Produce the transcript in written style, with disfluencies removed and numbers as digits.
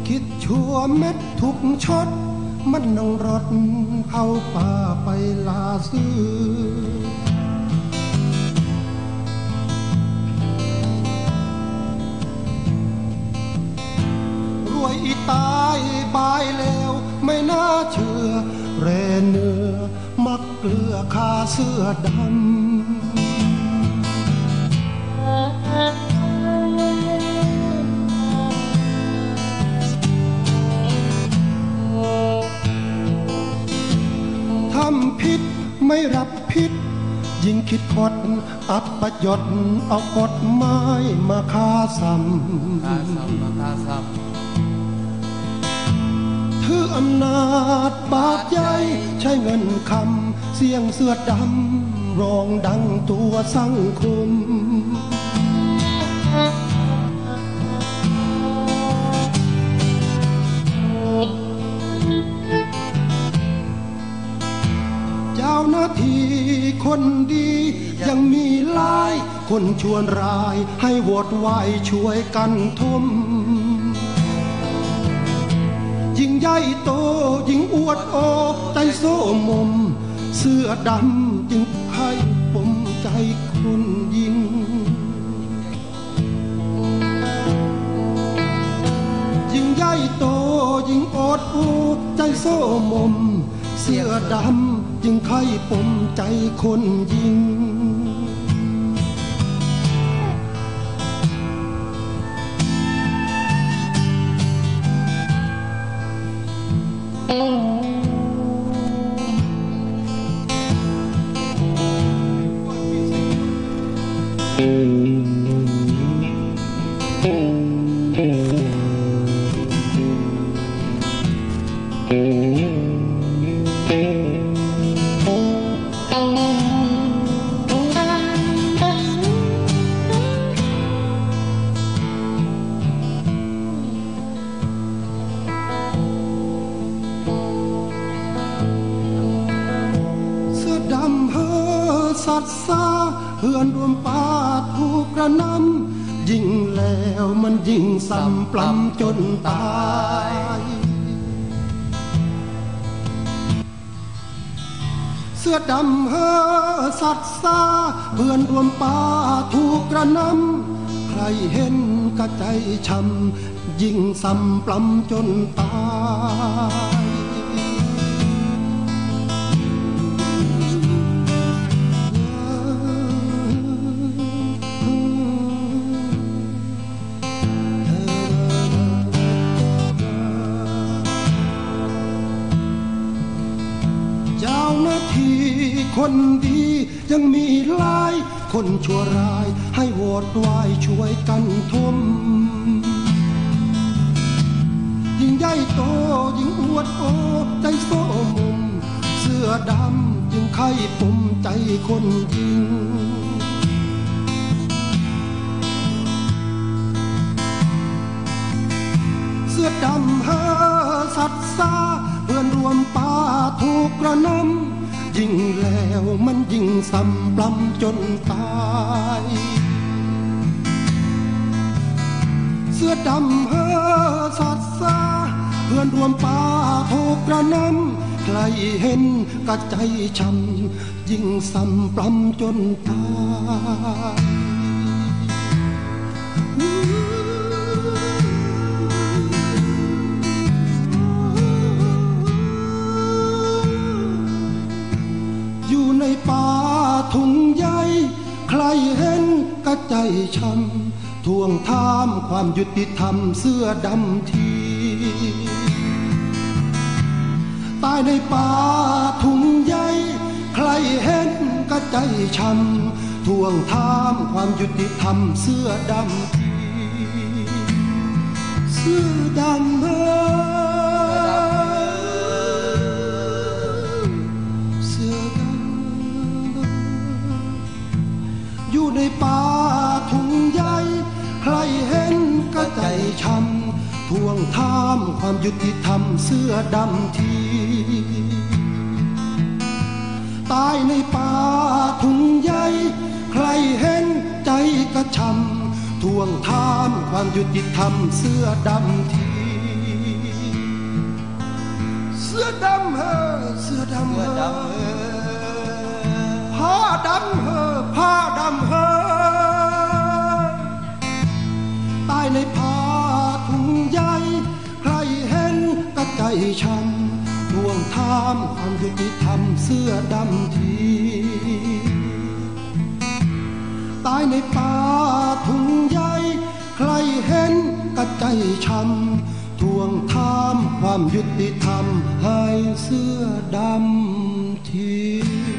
คิดชั่วเม็ดทุกชดมันนั่งรถเข้าป่าไปลาซื้อรวยอีตายบายแล้วไม่น่าเชื่อแรเนื้อมักเกลือคาเสื้อดำทำผิดไม่รับผิดยิ่งคิดคดอับประยศเอากฎหมายมาฆ่าซ้ำถืออำนาจบาดใหญ่ใช้เงินคำเสียงเสื้อดำร้องดังตัวสังคมเจ้าหน้าที่คนดียังมีหลายคนชวนรายให้โหวตวายช่วยกันทมยิ่งใหญ่โตยิ่งอวดโอใจโซมมเสื้อดำจึงให้ปมใจคนยิ่งยิ่งใหญ่โตยิ่งอดโอใจโซมมเสื้อดำจึงให้ปมใจคนยิ่งสัตว์ซาเฮือนรวมป่าถูกกระนำยิ่งแล้วมันยิ่งซ้ำปล้ำจนตายเสื้อดำเฮือสัตว์ซาเฮือนรวมป่าถูกกระนำใครเห็นก็ใจช้ำยิ่งซ้ำปล้ำจนตายคนดียังมีหลายคนชั่วร้ายให้โหวตวายช่วยกันทมยิ่งใหญ่โตยิ่งอวดโอใจโซมมเสื้อดำจึงไข้ปมใจคนยิ่งเสื้อดำหาสัตว์ซาเพื่อนรวมป่าถูกกระนำยิ่งแล้วมันยิ่งซ้ำปล้ำจนตายเสื้อดำเฮือสัตว์ซาเพื่อนรวมป่าถูกกระนำใครเห็นก็ใจช้ำยิ่งซ้ำปล้ำจนตายในป่าทุ่งใหญ่ใครเห็นก็ใจช้ำทวงถามความยุติธรรมเสื้อดำทีตายในป่าทุ่งใหญ่ใครเห็นก็ใจช้ำทวงถามความยุติธรรมเสื้อดำทีเสื้อดำอยู่ในป่าทุ่งใหญ่ใครเห็นก็ใจช้ำทวงถามความยุติธรรมเสื้อดำทีตายในป่าทุ่งใหญ่ใครเห็นใจก็ช้ำทวงถามความยุติธรรมเสื้อดำทีสื้อดำเฮอเสื้อดำเฮอผ้าดำเฮอผ้าดำเฮอตายในผ้าถุงใยใครเห็นก็ใจช้ำทวงถามความยุติธรรมเสื้อดำทีตายในป่าถุงใยใครเห็นก็ใจช้ำทวงถามความยุติธรรมให้เสื้อดำที